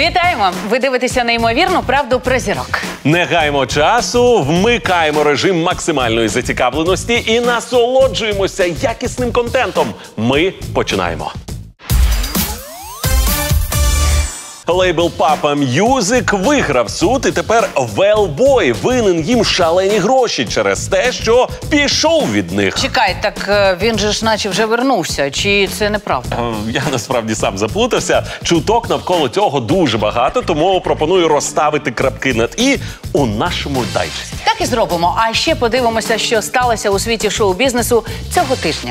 Вітаємо! Ви дивитеся неймовірну правду про зірок. Не гаймо часу, вмикаємо режим максимальної зацікавленості і насолоджуємося якісним контентом. Ми починаємо. Лейбл Papa Music виграв суд, і тепер Велбой винен їм шалені гроші через те, що пішов від них. Чекай, так він же ж наче вже вернувся, чи це неправда? Я насправді сам заплутався. Чуток навколо цього дуже багато, тому пропоную розставити крапки над «і» у нашому дайджесті. Так і зробимо. А ще подивимося, що сталося у світі шоу-бізнесу цього тижня.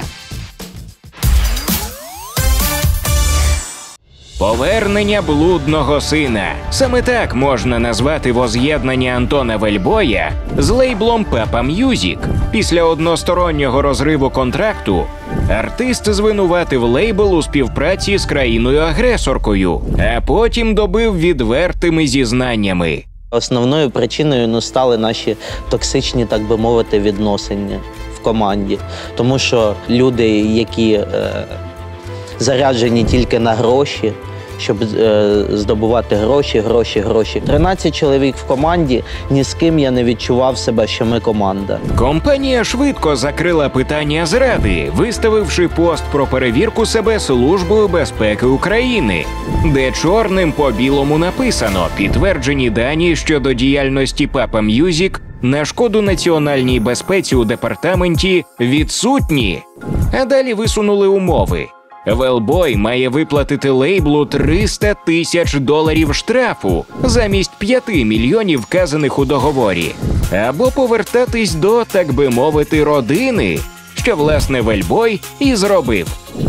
Повернення блудного сина. Саме так можна назвати воз'єднання Антона Вельбоя з лейблом Papa Music. Після одностороннього розриву контракту артист звинуватив лейбл у співпраці з країною-агресоркою, а потім добив відвертими зізнаннями. Основною причиною стали наші токсичні, так би мовити, відносини в команді. Тому що люди, які заряджені тільки на гроші, щоб здобувати гроші. 13 чоловік в команді, ні з ким я не відчував себе, що ми команда. Компанія швидко закрила питання зради, виставивши пост про перевірку себе Службою безпеки України, де чорним по білому написано підтверджені дані щодо діяльності Papa Music на шкоду національній безпеці у департаменті відсутні. А далі висунули умови. Велбой має виплатити лейблу $300 тисяч штрафу замість 5 мільйонів вказаних у договорі. Або повертатись до, так би мовити, родини, що, власне, Велбой і зробив.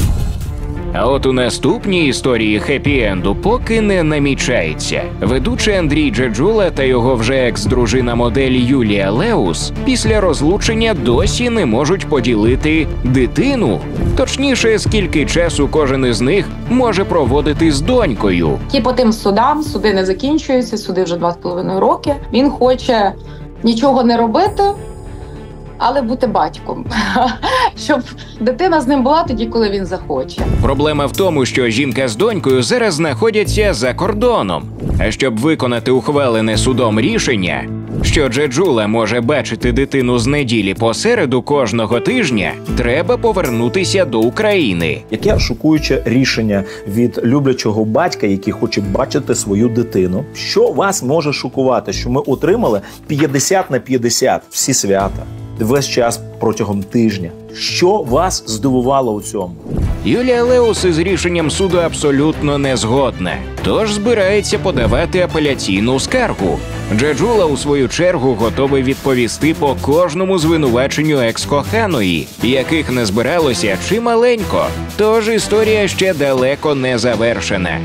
А от у наступній історії хеппі-енду поки не намічається. Ведучий Андрій Джеджула та його вже екс-дружина-модель Юлія Леус після розлучення досі не можуть поділити дитину. Точніше, скільки часу кожен із них може проводити з донькою. І по тим судам, суди не закінчуються, суди вже 2,5 роки. Він хоче нічого не робити, але бути батьком, щоб дитина з ним була тоді, коли він захоче. Проблема в тому, що жінка з донькою зараз знаходяться за кордоном. А щоб виконати ухвалене судом рішення, що Джеджула може бачити дитину з неділі по середу кожного тижня, треба повернутися до України. Яке шокуюче рішення від люблячого батька, який хоче бачити свою дитину. Що вас може шокувати? Що ми отримали 50/50 всі свята. Весь час протягом тижня. Що вас здивувало у цьому? Юлія Леус із рішенням суду абсолютно не згодна, тож збирається подавати апеляційну скаргу. Джеджула, у свою чергу, готовий відповісти по кожному звинуваченню екс-коханої, яких не збиралося чималенько, тож історія ще далеко не завершена.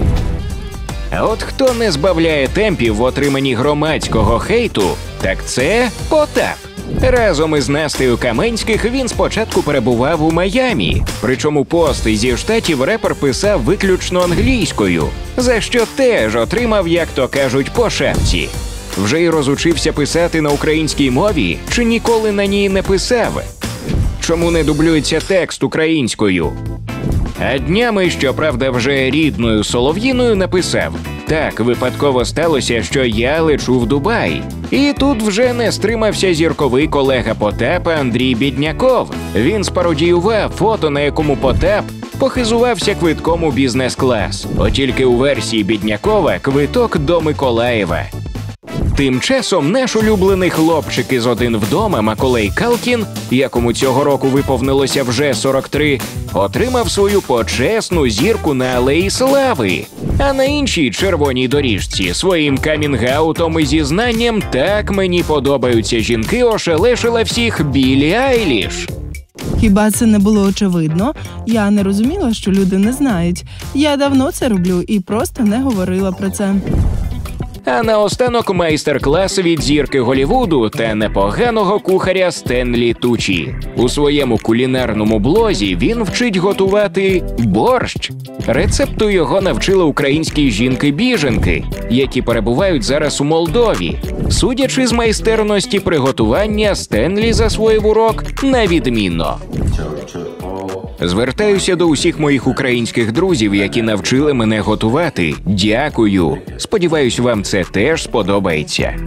А от хто не збавляє темпів в отриманні громадського хейту, так це Потап. Разом із Настею Каменських він спочатку перебував у Майамі. Причому пости зі штатів репер писав виключно англійською, за що теж отримав, як то кажуть, по шапці. Вже й розучився писати на українській мові, чи ніколи на ній не писав? Чому не дублюється текст українською? А днями, щоправда, вже рідною солов'їною написав: «Так, випадково сталося, що я лечу в Дубай». І тут вже не стримався зірковий колега Потапа Андрій Бідняков. Він спародіював фото, на якому Потап похизувався квитком у бізнес-клас. От тільки у версії Біднякова квиток до Миколаєва. Тим часом наш улюблений хлопчик із «Один вдома» Маколей Калкін, якому цього року виповнилося вже 43, отримав свою почесну зірку на Алеї Слави. А на іншій червоній доріжці своїм камінг-аутом і зізнанням «Так мені подобаються жінки» ошелешила всіх Біллі Айліш. Хіба це не було очевидно? Я не розуміла, що люди не знають. Я давно це роблю і просто не говорила про це. А наостанок майстер-клас від зірки Голлівуду та непоганого кухаря Стенлі Тучі. У своєму кулінарному блозі він вчить готувати борщ. Рецепту його навчили українські жінки-біженки, які перебувають зараз у Молдові. Судячи з майстерності приготування, Стенлі засвоїв урок на відмінно. Звертаюся до усіх моїх українських друзів, які навчили мене готувати. Дякую. Сподіваюсь, вам це теж сподобається.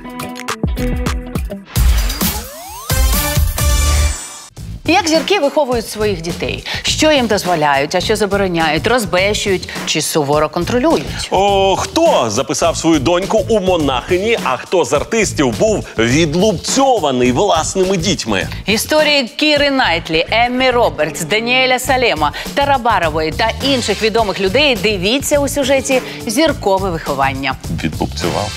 Як зірки виховують своїх дітей? Що їм дозволяють, а що забороняють, розбещують чи суворо контролюють? Хто записав свою доньку у монахині, а хто з артистів був відлупцьований власними дітьми? Історії Кіри Найтлі, Еммі Робертс, Даніеля Салема, Тара Барової та інших відомих людей дивіться у сюжеті «Зіркове виховання». Відлупцював.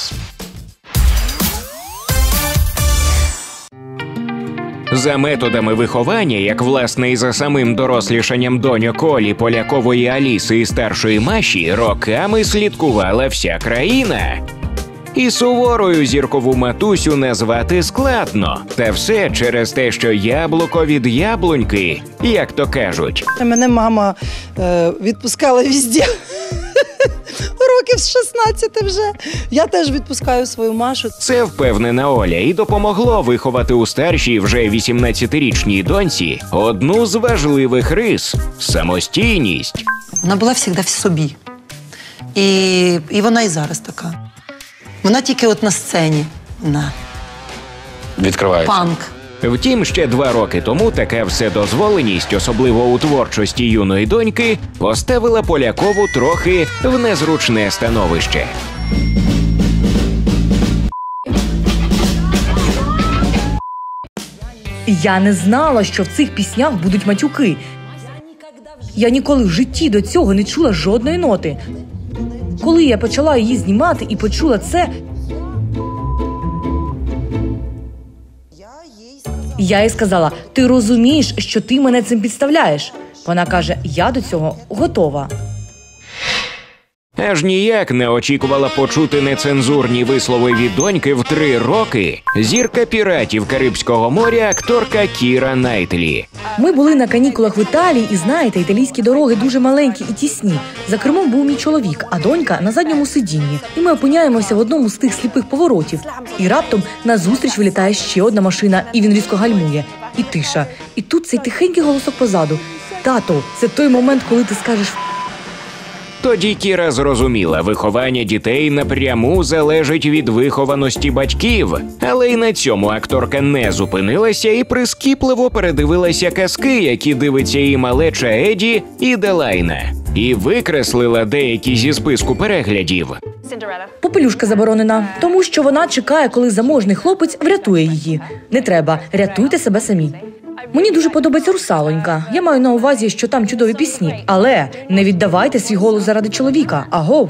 За методами виховання, як власне і за самим дорослішанням доньок Олі, Полякової Аліси і старшої Маші, роками слідкувала вся країна. І суворою зіркову матусю назвати складно. Та все через те, що яблуко від яблуньки, як то кажуть. Мене мама відпускала везде. Років з 16 вже. Я теж відпускаю свою Машу. Це впевнена Оля і допомогло виховати у старшій, вже 18-річній доньці одну з важливих рис – самостійність. Вона була завжди в собі. І вона і зараз така. Вона тільки от на сцені. Вона Відкривається. панк. Втім, ще 2 роки тому така вседозволеність, особливо у творчості юної доньки, поставила Полякову трохи в незручне становище. Я не знала, що в цих піснях будуть матюки. Я ніколи в житті до цього не чула жодної ноти. Коли я почала її знімати і почула це, я їй сказала: ти розумієш, що ти мене цим підставляєш? Вона каже: я до цього готова. Аж ніяк не очікувала почути нецензурні вислови від доньки в 3 роки зірка «Піратів Карибського моря» акторка Кіра Найтлі. Ми були на канікулах в Італії, і знаєте, італійські дороги дуже маленькі і тісні. За кермом був мій чоловік, а донька на задньому сидінні. І ми опиняємося в одному з тих сліпих поворотів. І раптом назустріч вилітає ще одна машина, і він різко гальмує. І тиша. І тут цей тихенький голосок позаду: тато, це той момент, коли ти скажеш... Тоді Кіра зрозуміла, виховання дітей напряму залежить від вихованості батьків. Але й на цьому акторка не зупинилася і прискіпливо передивилася казки, які дивиться і малеча Еді, і Делайна. І викреслила деякі зі списку переглядів. Попелюшка заборонена, тому що вона чекає, коли заможний хлопець врятує її. Не треба, рятуйте себе самі. Мені дуже подобається «Русалонька». Я маю на увазі, що там чудові пісні. Але не віддавайте свій голос заради чоловіка. Агов!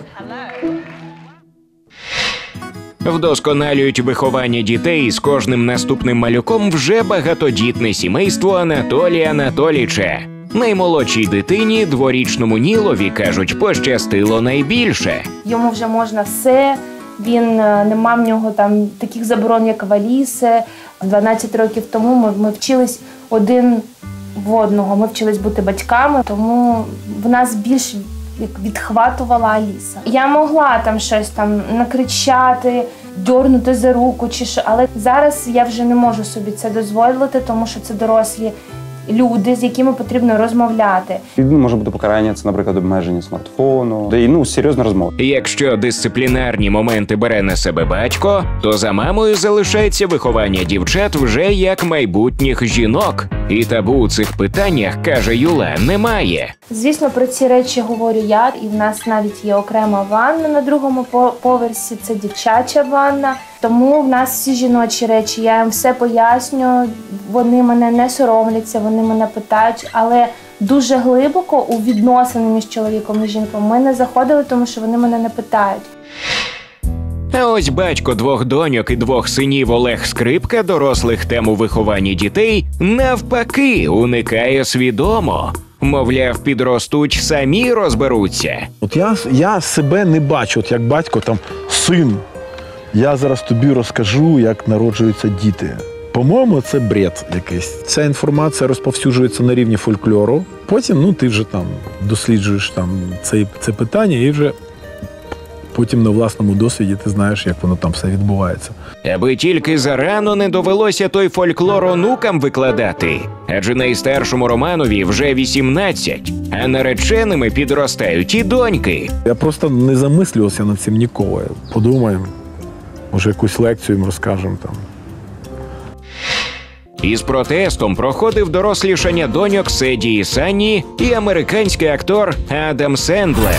Вдосконалюють виховання дітей з кожним наступним малюком вже багатодітне сімейство Анатолія Анатолійча. Наймолодшій дитині, 2-річному Нілові, кажуть, пощастило найбільше. Йому вже можна все, він нема в нього там таких заборон, як в Аліси. 12 років тому ми вчились один в одного, ми вчились бути батьками, тому в нас більш відхватувала Аліса. Я могла там щось там накричати, дьорнути за руку чи що, але зараз я вже не можу собі це дозволити, тому що це дорослі люди, з якими потрібно розмовляти. Може бути покарання, це, наприклад, обмеження смартфону, де і серйозна розмова. Якщо дисциплінарні моменти бере на себе батько, то за мамою залишається виховання дівчат вже як майбутніх жінок. І табу у цих питаннях, каже Юла, немає. Звісно, про ці речі говорю я, і в нас навіть є окрема ванна на 2-му поверсі, це дівчача ванна. Тому в нас всі жіночі речі, я їм все пояснюю, вони мене не соромляться, вони мене питають, але дуже глибоко у відносини між чоловіком і жінкою ми не заходили, тому що вони мене не питають. А ось батько 2 доньок і 2 синів Олег Скрипка дорослих тем у вихованні дітей навпаки уникає свідомо. Мовляв, підростуть, самі розберуться. От я себе не бачу, от як батько там, син, я зараз тобі розкажу, як народжуються діти. По-моєму, це бред якийсь. Ця інформація розповсюджується на рівні фольклору. Потім, ти вже там досліджуєш там це питання і вже потім на власному досвіді ти знаєш, як воно там все відбувається. Аби тільки зарано не довелося той фольклор онукам викладати. Адже найстаршому Романові вже 18, а нареченими підростають і доньки. Я просто не замислювався над цим ніколи. Подумаємо, може якусь лекцію їм розкажемо там. Із протестом проходив дорослішання доньок Седі і Санні і американський актор Адам Сендлер.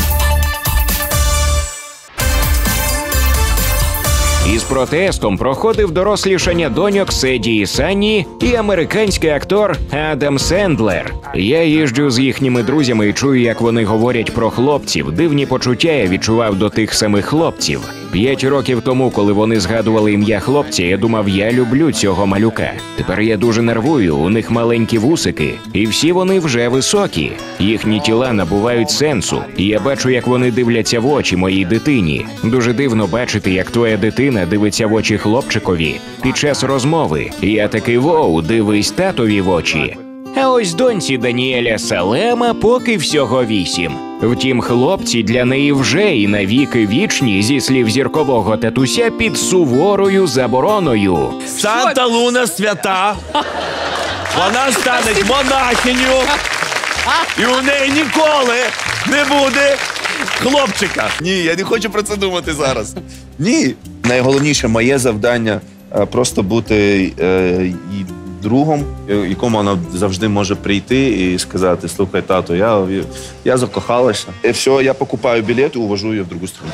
Із протестом проходив дорослішання доньок Седі і Санні і американський актор Адам Сендлер. Я їжджу з їхніми друзями і чую, як вони говорять про хлопців. Дивні почуття я відчував до тих самих хлопців. 5 років тому, коли вони згадували ім'я хлопця, я думав, я люблю цього малюка. Тепер я дуже нервую, у них маленькі вусики, і всі вони вже високі. Їхні тіла набувають сенсу, і я бачу, як вони дивляться в очі моїй дитині. Дуже дивно бачити, як твоя дитина дивиться в очі хлопчикові під час розмови. І я такий: воу, дивись татові в очі. А ось доньці Даніеля Салема поки всього 8. Втім, хлопці для неї вже і навіки вічні, зі слів зіркового татуся, під суворою забороною. Санта Луна свята, вона стане монахиню, і у неї ніколи не буде хлопчика. Ні, я не хочу про це думати зараз. Ні. Найголовніше моє завдання просто бути другом, якому вона завжди може прийти і сказати: слухай, тато, я закохалася. І все, я покупаю білет і увожу її в другу сторону.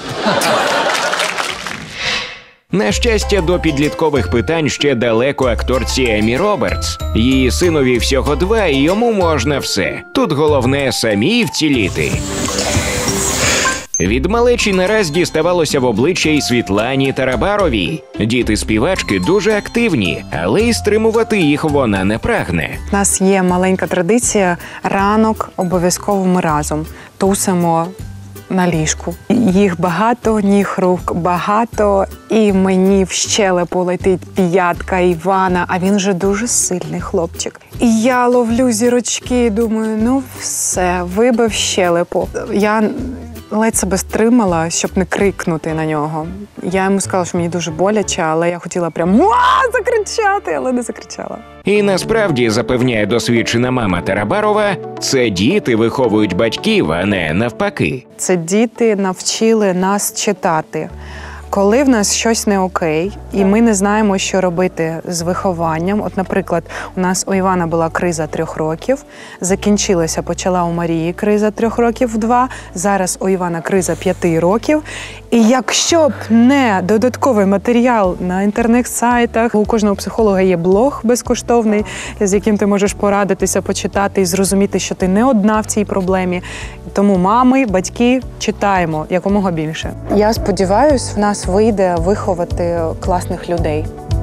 На щастя, до підліткових питань ще далеко акторці Еммі Робертс. Її синові всього 2, і йому можна все. Тут головне самі вціліти. Від малечі не раз діставалося в обличчя і Світлані Тарабаровій. Діти співачки дуже активні, але й стримувати їх вона не прагне. У нас є маленька традиція: ранок обов'язково ми разом тусимо на ліжку. Їх багато, ніг рук багато, і мені в щелепу летить п'ятка Івана, а він же дуже сильний хлопчик. І я ловлю зірочки і думаю, ну все, вибив щелепу. Я ледь себе стримала, щоб не крикнути на нього. Я йому сказала, що мені дуже боляче, але я хотіла прям закричати, але не закричала. І насправді, запевняє досвідчена мама Тарабарова, це діти виховують батьків, а не навпаки. Це діти навчили нас читати. Коли в нас щось не окей, і ми не знаємо, що робити з вихованням. От, наприклад, у нас у Івана була криза 3 років, закінчилася, почала у Марії криза 3 років 2, зараз у Івана криза 5 років. І якщо б не додатковий матеріал на інтернет-сайтах, у кожного психолога є блог безкоштовний, з яким ти можеш порадитися, почитати і зрозуміти, що ти не одна в цій проблемі. Тому мами, батьки, читаємо якомога більше. Я сподіваюся, в нас вийде виховати класних людей.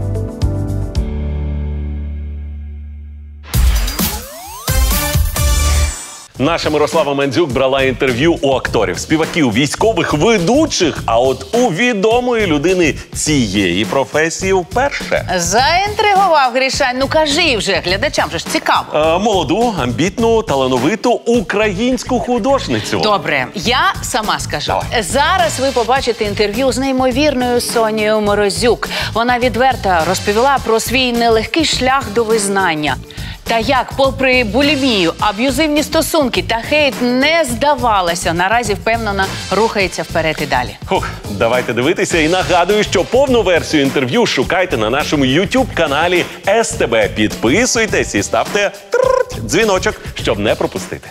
Наша Мирослава Мандзюк брала інтерв'ю у акторів, співаків, військових, ведучих, а от у відомої людини цієї професії вперше. Заінтригував Грішань. Ну кажи вже, глядачам же ж цікаво. Молоду, амбітну, талановиту українську художницю. Добре, я сама скажу. Зараз ви побачите інтерв'ю з неймовірною Сонією Морозюк. Вона відверто розповіла про свій нелегкий шлях до визнання. Та як, попри булімію, аб'юзивні стосунки та хейт, не здавалася, наразі впевнено рухається вперед і далі. Давайте дивитися, і нагадую, що повну версію інтерв'ю шукайте на нашому YouTube-каналі СТБ. Підписуйтесь і ставте дзвіночок, щоб не пропустити.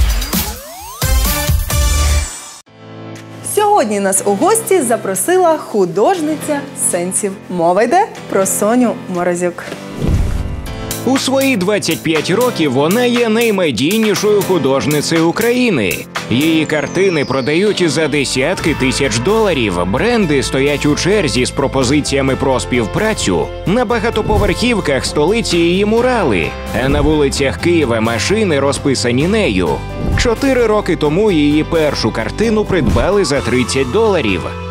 Сьогодні нас у гості запросила художниця сенсів. Мова йде про Соню Морозюк. У свої 25 років вона є наймедійнішою художницею України. Її картини продають за десятки тисяч доларів, бренди стоять у черзі з пропозиціями про співпрацю, на багатоповерхівках столиці її мурали, а на вулицях Києва машини розписані нею. 4 роки тому її першу картину придбали за $30.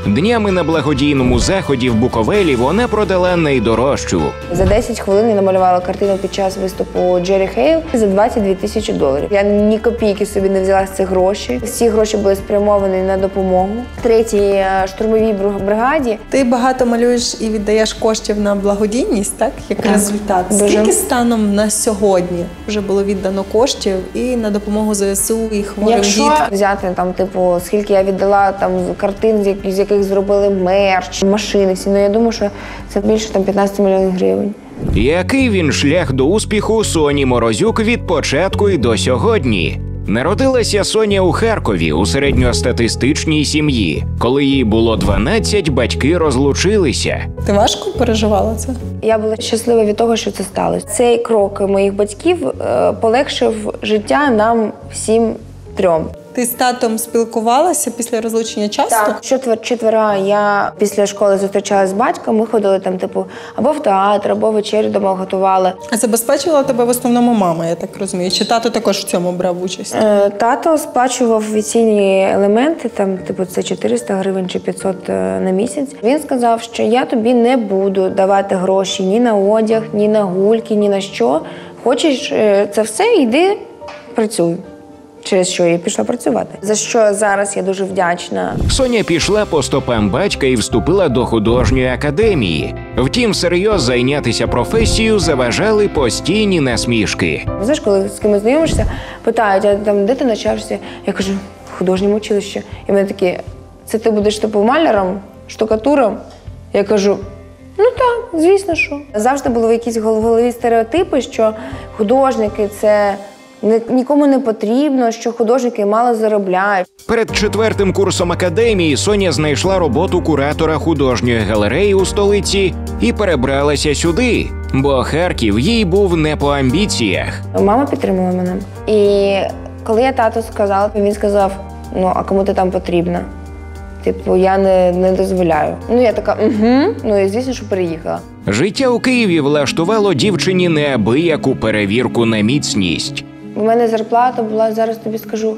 Днями на благодійному заході в Буковелі вона продала найдорожчу. За 10 хвилин я намалювала картину під час виступу Джері Хейл за $22 тисячі. Я ні копійки собі не взяла з цих грошей. Всі гроші були спрямовані на допомогу 3-й штурмовій бригаді. Ти багато малюєш і віддаєш коштів на благодійність, так? Як результат. Дуже. Скільки станом на сьогодні вже було віддано коштів і на допомогу ЗСУ, і хворим Якщо діткам? взяти там, типу, скільки я віддала там картин, з яких зробили мерч, машини всі, я думаю, що це більше там 15 мільйонів гривень. Який він шлях до успіху Соні Морозюк від початку і до сьогодні? Народилася Соня у Харкові у середньостатистичній сім'ї. Коли їй було 12, батьки розлучилися. Ти важко переживала це? Я була щаслива від того, що це сталося. Цей крок моїх батьків полегшив життя нам всім трьом. Ти з татом спілкувалася після розлучення часто? Так. Четвера я після школи зустрічалася з батьком, ми ходили там, типу, або в театр, або вечерю дома готували. А забезпечувала тебе в основному мама, я так розумію? Чи тато також в цьому брав участь? Тато сплачував офіційні елементи, там, типу, це 400 гривень чи 500 на місяць. Він сказав, що я тобі не буду давати гроші ні на одяг, ні на гульки, ні на що. Хочеш це все, йди, працюй. Через що я пішла працювати. За що зараз я дуже вдячна. Соня пішла по стопам батька і вступила до художньої академії. Втім, всерйоз зайнятися професією заважали постійні насмішки. Знаєш, коли з кимось знайомишся, питають, а там, де ти навчався? Я кажу, в художньому училищі. І мене такі, це ти будеш типу маляром, штукатуром? Я кажу, ну так, звісно, що. Завжди були якісь голові стереотипи, що художники – це нікому не потрібно, що художники мало заробляють. Перед 4-м курсом академії Соня знайшла роботу куратора художньої галереї у столиці і перебралася сюди, бо Харків їй був не по амбіціях. Мама підтримала мене. І коли я тату сказала, він сказав, ну, а кому ти там потрібна? Типу, я не дозволяю. Ну, я така, ну, і звісно, що переїхала. Життя у Києві влаштувало дівчині неабияку перевірку на міцність. У мене зарплата була, зараз тобі скажу,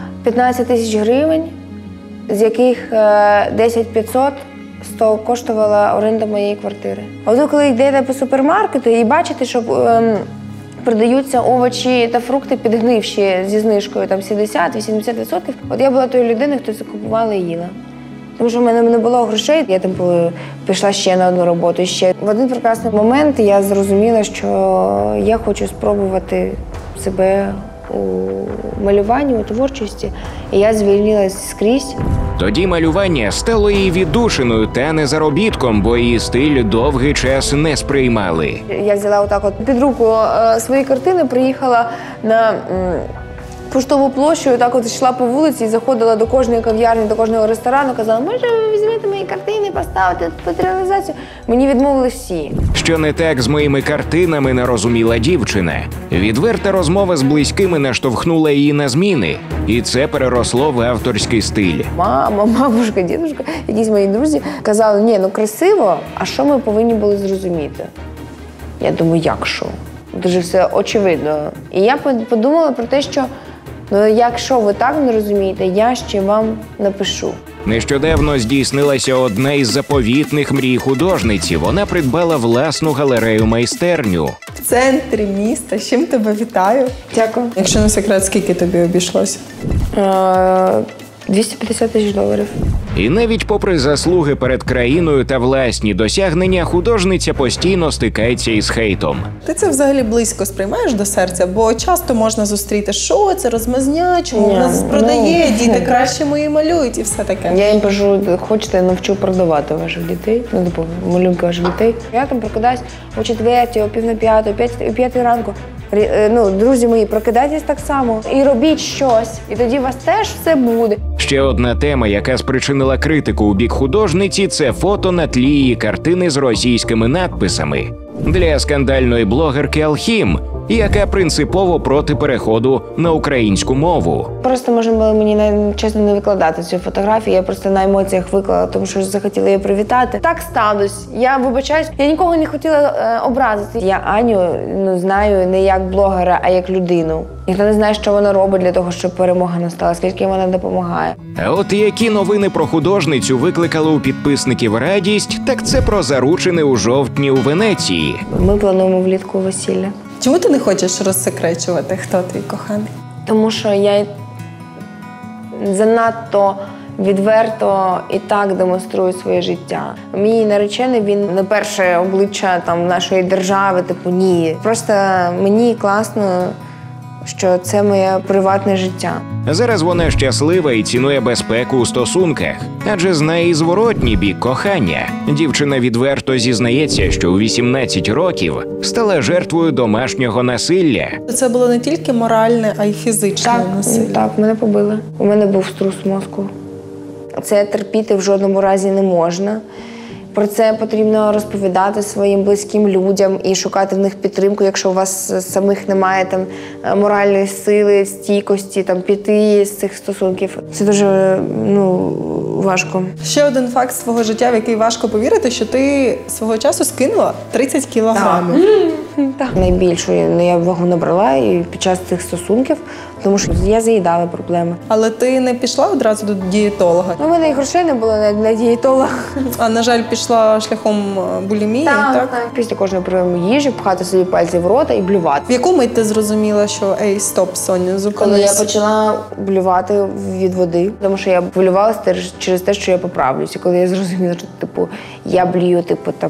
15 тисяч гривень, з яких 10 500 коштувала оренда моєї квартири. А от коли йдете по супермаркету і бачите, що продаються овочі та фрукти підгнивші зі знижкою там 70-80%, от я була тою людиною, хто це купувала і їла. Тому що в мене не було грошей, я там пішла ще на одну роботу. Ще в один прекрасний момент я зрозуміла, що я хочу спробувати себе у малюванні, у творчості, і я звільнилась скрізь. Тоді малювання стало її віддушиною та не заробітком, бо її стиль довгий час не сприймали. Я взяла отак от під руку свої картини, приїхала на Поштову площу, так от йшла по вулиці і заходила до кожної кав'ярні, до кожного ресторану, казала, може ви візьмете мої картини, поставити під реалізацію. Мені відмовили всі. Що не так з моїми картинами, не розуміла дівчина. Відверта розмова з близькими наштовхнула її на зміни, і це переросло в авторський стиль. Мама, бабушка, дідушка, якісь мої друзі казали, ні, ну красиво, а що ми повинні були зрозуміти? Я думаю, як що? Дуже все очевидно. І я подумала про те, що ну, якщо ви так не розумієте, я ще вам напишу. Нещодавно здійснилася одна із заповітних мрій художниці. Вона придбала власну галерею-майстерню. В центрі міста. З чим тебе вітаю. Дякую. Якщо не секрет, скільки тобі обійшлося? $250 тисяч. І навіть попри заслуги перед країною та власні досягнення, художниця постійно стикається із хейтом. Ти це взагалі близько сприймаєш до серця? Бо часто можна зустріти, що це, розмазня, чому в нас продає, діти краще мої малюють і все таке. Я їм кажу, хочете, навчу продавати ваших дітей, ну, типу, малюнки ваших дітей. Я там прокидаюсь о 4, о 4:45, о 5 ранку. Ну, друзі мої, прокидайтесь так само і робіть щось, і тоді у вас теж все буде. Ще одна тема, яка спричинила критику у бік художниці – це фото на тлі її картини з російськими надписами. Для скандальної блогерки Алхім яка принципово проти переходу на українську мову. Просто можна було мені чесно не викладати цю фотографію, я просто на емоціях виклала, тому що захотіла її привітати. Так сталося. Я вибачаюсь, я нікого не хотіла образити. Я Аню знаю не як блогера, а як людину. Ніхто не знає, що вона робить для того, щоб перемога настала, скільки вона допомагає. А от які новини про художницю викликали у підписників радість, так це про заручини у жовтні у Венеції. Ми плануємо влітку весілля. Чому ти не хочеш розсекречувати, хто твій коханий? Тому що я занадто відверто і так демонструю своє життя. Мій наречений, він не перше обличчя нашої держави, ні. Просто мені класно, що це моє приватне життя. Зараз вона щаслива і цінує безпеку у стосунках, адже знає і зворотній бік кохання. Дівчина відверто зізнається, що у 18 років стала жертвою домашнього насилля. Це було не тільки моральне, а й фізичне насилля. Так, мене побили. У мене був струс мозку. Це терпіти в жодному разі не можна. Про це потрібно розповідати своїм близьким людям і шукати в них підтримку, якщо у вас самих немає моральної сили, стійкості, піти з цих стосунків. Це дуже важко. Ще один факт свого життя, в який важко повірити, що ти свого часу скинула 30 кілограмів. Так. Найбільшу я вагу набрала і під час цих стосунків, тому що я заїдала проблеми. Але ти не пішла одразу до дієтолога? У мене і грошей не було на дієтолога. А, на жаль, пішла шляхом булімії, так? Після кожного прийому їжі пхати собі пальці в рота і блювати. В яку мить ти зрозуміла, що ей, стоп, Соня, зупинись? Коли я почала блювати від води, тому що я блювалася через те, що я поправлюся. Коли я зрозуміла, що я блюю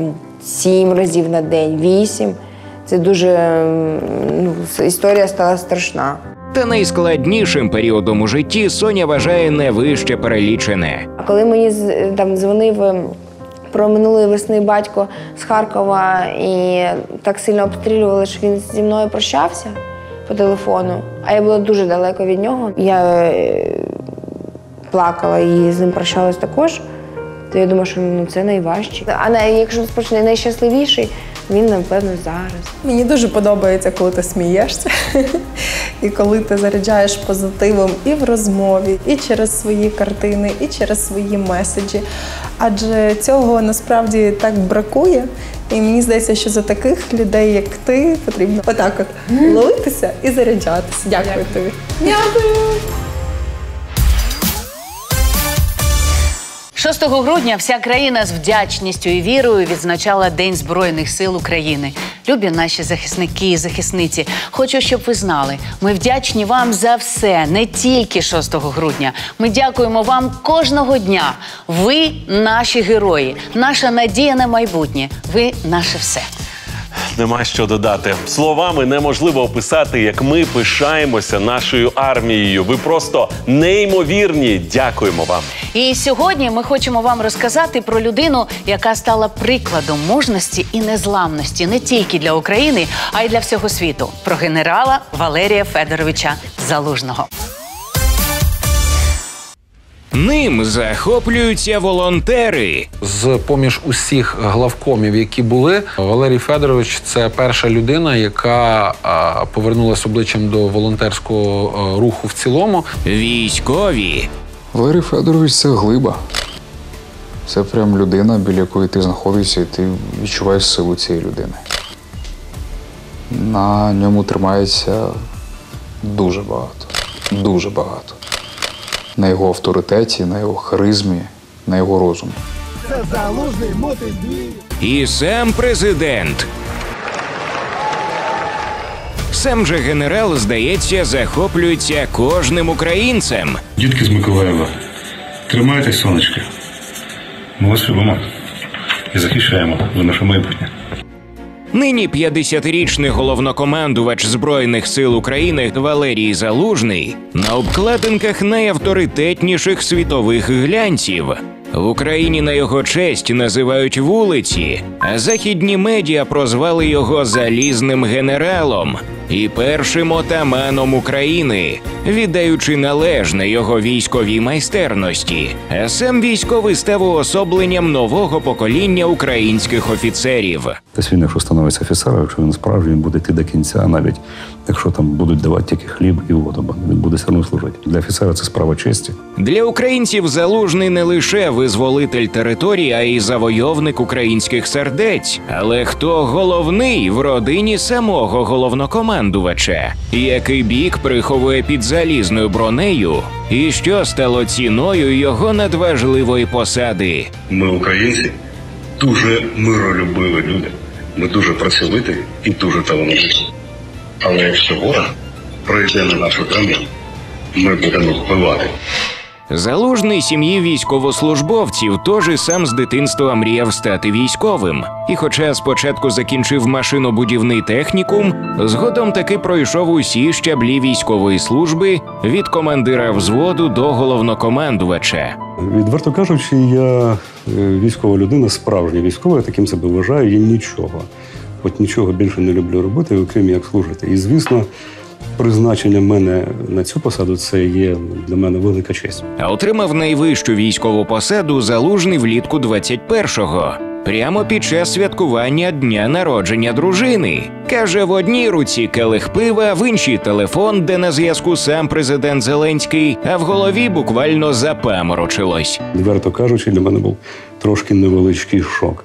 7 разів на день, 8, це дуже, історія стала страшна. Та найскладнішим періодом у житті Соня вважає не вище перелічене. А коли мені дзвонив про минулої весни батько з Харкова і так сильно обстрілювали, що він зі мною прощався по телефону, а я була дуже далеко від нього, я плакала і з ним прощалась також, то я думаю, що це найважче. А якщо спочне найщасливіший, він, напевно, зараз. Мені дуже подобається, коли ти смієшся, і коли ти заряджаєш позитивом і в розмові, і через свої картини, і через свої меседжі. Адже цього насправді так бракує. І мені здається, що за таких людей, як ти, потрібно отак ловитися і заряджатися. Дякую тобі. Дякую. 6 грудня вся країна з вдячністю і вірою відзначала День Збройних сил України. Любі наші захисники і захисниці, хочу, щоб ви знали, ми вдячні вам за все, не тільки 6 грудня. Ми дякуємо вам кожного дня. Ви наші герої, наша надія на майбутнє. Ви наше все. Нема що додати. Словами неможливо описати, як ми пишаємося нашою армією. Ви просто неймовірні. Дякуємо вам. І сьогодні ми хочемо вам розказати про людину, яка стала прикладом мужності і незламності не тільки для України, а й для всього світу. Про генерала Валерія Федоровича Залужного. Ним захоплюються волонтери. З-поміж усіх главкомів, які були, Валерій Федорович – це перша людина, яка повернулася обличчям до волонтерського руху в цілому. Військові. Валерій Федорович – це глиба. Це прям людина, біля якої ти знаходишся, і ти відчуваєш силу цієї людини. На ньому тримається дуже багато. Дуже багато. На його авторитеті, на його харизмі, на його розумі. Це Залужний мутить дві. І сам президент. Сам же генерал, здається, захоплюється кожним українцем. Дітки з Миколаєва, тримайтесь, сонечки. Ми вас любимо і захищаємо за наше майбутнє. Нині 50-річний головнокомандувач Збройних сил України Валерій Залужний на обкладинках найавторитетніших світових глянців. В Україні на його честь називають вулиці, а західні медіа прозвали його «залізним генералом». і першим отаманом України, віддаючи належне його військовій майстерності. А сам військовий став уособленням нового покоління українських офіцерів. Десь він, якщо становиться офіцером, якщо він справжній, він буде йти до кінця, навіть якщо там будуть давати тільки хліб і воду, він буде все одно служити. Для офіцера це справа честі. Для українців Залужний не лише визволитель території, а й завойовник українських сердець. Але хто головний в родині самого головнокомандувача? Який бік приховує під залізною бронею? І що стало ціною його надважливої посади? Ми, українці, дуже миролюбиві люди. Ми дуже працьовиті і дуже талановиті. Але якщо ворог прийде на нашу землю, ми будемо вбивати. Залужний сім'ї військовослужбовців, тож і сам з дитинства мріяв стати військовим. І хоча спочатку закінчив машинобудівний технікум, згодом таки пройшов усі щаблі військової служби від командира взводу до головнокомандувача. Відверто кажучи, я військова людина, справжня військова, я таким себе вважаю, я нічого. От нічого більше не люблю робити, окрім як служити. І, звісно, призначення мене на цю посаду – це є для мене велика честь. А отримав найвищу військову посаду Залужний влітку 21-го. Прямо під час святкування дня народження дружини. Каже, в одній руці келих пива, в іншій телефон, де на зв'язку сам президент Зеленський, а в голові буквально запаморочилось. Відверто кажучи, для мене був трошки невеличкий шок.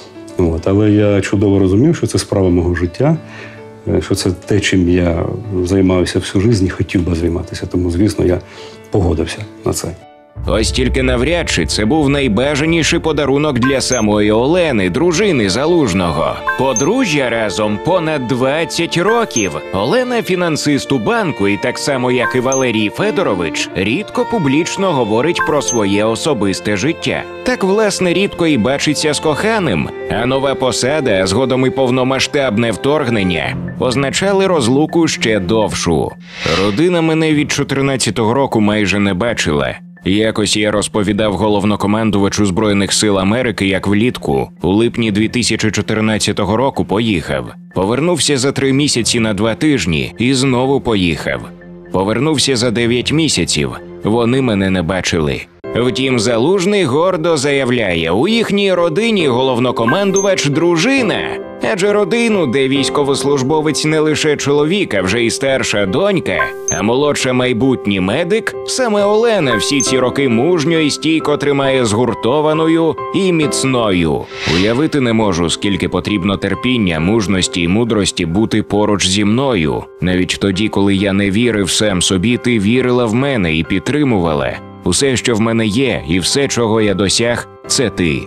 Але я чудово розумів, що це справа мого життя, що це те, чим я займався всю життя і хотів би займатися. Тому, звісно, я погодився на це. Ось тільки навряд чи це був найбажаніший подарунок для самої Олени, дружини Залужного. Подружжя разом понад 20 років. Олена – фінансист у банку і так само, як і Валерій Федорович, рідко публічно говорить про своє особисте життя. Так, власне, рідко і бачиться з коханим. А нова посада, а згодом і повномасштабне вторгнення означали розлуку ще довшу. Родина мене від 14-го року майже не бачила. Якось я розповідав головнокомандувачу Збройних сил Америки, як влітку, у липні 2014 року поїхав. Повернувся за 3 місяці на 2 тижні і знову поїхав. Повернувся за 9 місяців. Вони мене не бачили. Втім, Залужний гордо заявляє, у їхній родині головнокомандувач – дружина. Адже родину, де військовослужбовець не лише чоловік, а вже й старша донька, а молодша майбутній медик, саме Олена всі ці роки мужньо і стійко тримає згуртованою і міцною. Уявити не можу, скільки потрібно терпіння, мужності і мудрості бути поруч зі мною. Навіть тоді, коли я не вірив сам собі, ти вірила в мене і підтримувала. Усе, що в мене є, і все, чого я досяг – це ти.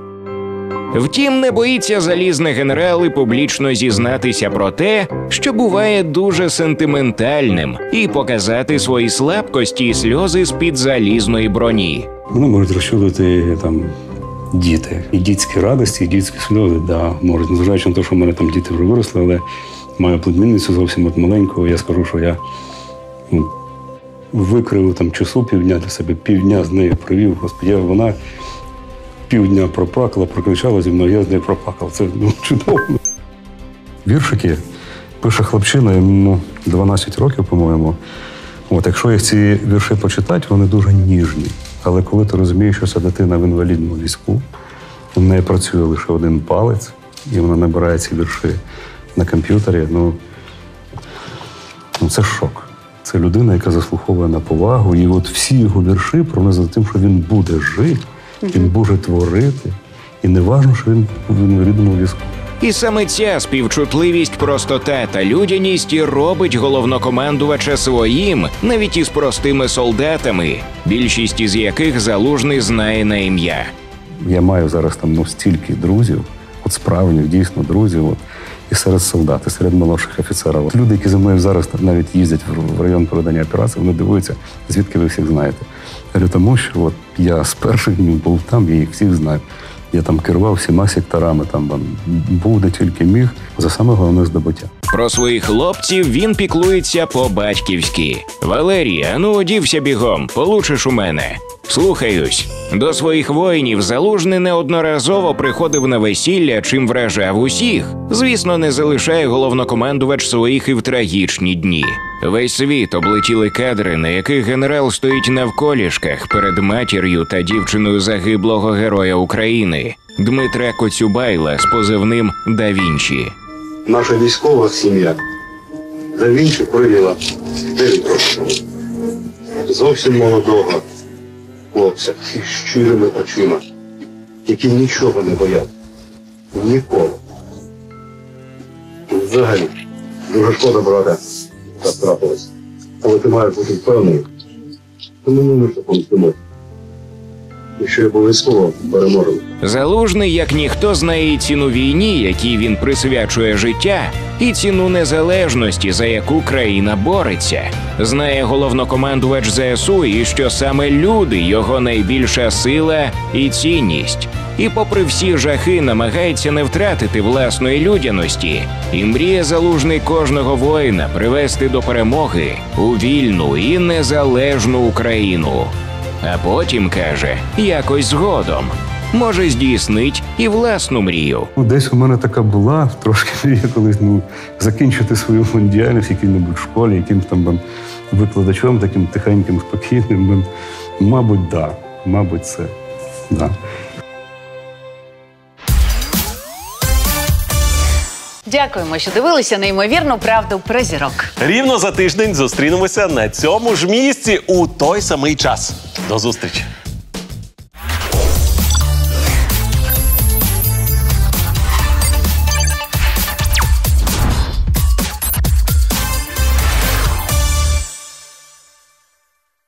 Втім, не боїться залізний генерал і публічно зізнатися про те, що буває дуже сентиментальним, і показати свої слабкості і сльози з-під залізної броні. Мене можуть розчулити там діти. І дітські радості, і дітські сльози, да, можуть. Незважаючи на те, що в мене там діти вже виросли, але маю племінницю зовсім от маленьку. Я скажу, що я викрив там часу півдня для себе, півдня з нею провів. Господи, вона півдня проплакала, прокричала зі мною, я з нею проплакав. Це чудово. Віршики пише хлопчина, йому 12 років, по-моєму. Якщо їх ці вірші почитати, вони дуже ніжні. Але коли ти розумієш, що ця дитина в інвалідному візку, у неї працює лише один палець, і вона набирає ці вірші на комп'ютері, це шок. Це людина, яка заслуговує на повагу. І от всі його вірші пронизані тим, що він буде жити, він буде творити. І не важливо, що він в інвалідному візку. І саме ця співчутливість, простота та людяність і робить головнокомандувача своїм, навіть із простими солдатами, більшість із яких Залужний знає на ім'я. Я маю зараз там стільки друзів, справжніх, дійсно друзів, і серед солдат, і серед молодших офіцерів. Люди, які зі мною зараз навіть їздять в район проведення операції, вони дивуються, звідки ви всіх знаєте. Я говорю, тому що я з перших днів був там, я їх всіх знаю. Я там керував всіма секторами, там був де тільки міг, за саме головне здобуття. Про своїх хлопців він піклується по-батьківськи. «Валерій, ану одівся бігом, получиш у мене». «Слухаюсь». До своїх воїнів Залужний неодноразово приходив на весілля, чим вражав усіх. Звісно, не залишає головнокомандувач своїх і в трагічні дні. Весь світ облетіли кадри, на яких генерал стоїть навколішках перед матір'ю та дівчиною загиблого героя України Дмитра Коцюбайла з позивним «Да Вінчі». Наша військова сім'я Да Вінчі прийняла 9 років. Зовсім молодого хлопця із щирими очима, які нічого не боять. Ніколи. Взагалі, дуже шкода, брате, так трапилось. Але ти маєш бути впевнений, що ми не можемо помстимо. І що обов'язково переможемо. Залужний, як ніхто, знає і ціну війні, якій він присвячує життя, і ціну незалежності, за яку країна бореться. Знає головнокомандувач ЗСУ, і що саме люди – його найбільша сила і цінність. І попри всі жахи намагається не втратити власної людяності. І мріє Залужний кожного воїна привести до перемоги у вільну і незалежну Україну. А потім, каже, якось згодом, може здійснить і власну мрію. Десь у мене така була трошки мрія колись закінчити свою діяльність в якій-небудь школі, якимсь там викладачом, таким тихеньким, спокійним. Мабуть, да. Мабуть, це. Да. Дякуємо, що дивилися неймовірну правду про зірок. Рівно за тиждень зустрінемося на цьому ж місці у той самий час. До зустрічі!